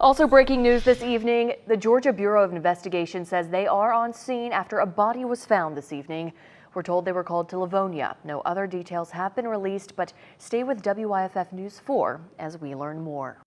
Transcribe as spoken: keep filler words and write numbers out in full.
Also breaking news this evening, the Georgia Bureau of Investigation says they are on scene after a body was found this evening. We're told they were called to Lavonia. No other details have been released, but stay with W I F F News four as we learn more.